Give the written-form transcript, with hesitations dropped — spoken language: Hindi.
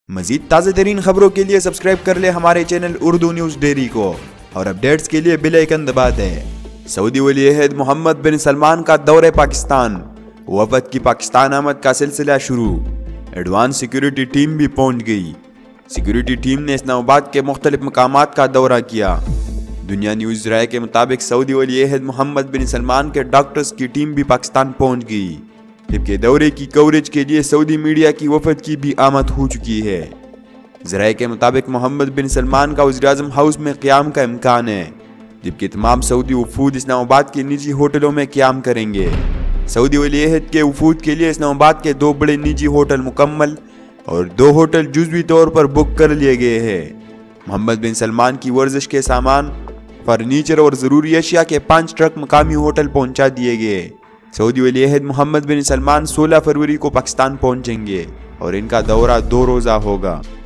मजीद ताज़ा तरीन खबरों के लिए सब्सक्राइब कर ले हमारे चैनल उर्दू न्यूज़ डेरी को और अपडेट्स के लिए बेल आइकन दबा दें। सऊदी वली अहद मोहम्मद बिन सलमान का दौरे पाकिस्तान, वफद की पाकिस्तान आमद का सिलसिला शुरू। एडवांस सिक्योरिटी टीम भी पहुंच गई। सिक्योरिटी टीम ने इस्लामाबाद के मुख्तलिफ मकामात का दौरा किया। दुनिया न्यूज़ राय के मुताबिक सऊदी वली अहद मोहम्मद बिन सलमान के डॉक्टर्स की टीम भी पाकिस्तान पहुंच गई, जबकि दौरे की कवरेज के लिए सऊदी मीडिया की वफद की भी आमद हो चुकी है। ज़राए के मुताबिक मोहम्मद बिन सलमान का वज़ीर-ए-आज़म हाउस में क़याम का इम्कान है, जबकि तमाम सऊदी वफूद इस्लामाबाद के निजी होटलों में क़याम करेंगे। सऊदी वली अहद के वफूद के लिए इस्लामाबाद के 2 बड़े निजी होटल मुकम्मल और 2 होटल जुज़वी तौर पर बुक कर लिए गए हैं। मोहम्मद बिन सलमान की वर्जिश के सामान, फर्नीचर और ज़रूरी अशिया के 5 ट्रक मकामी होटल पहुंचा दिए गए। सऊदी वली अहद मोहम्मद बिन सलमान 16 फरवरी को पाकिस्तान पहुंचेंगे और इनका दौरा 2 रोज़ा होगा।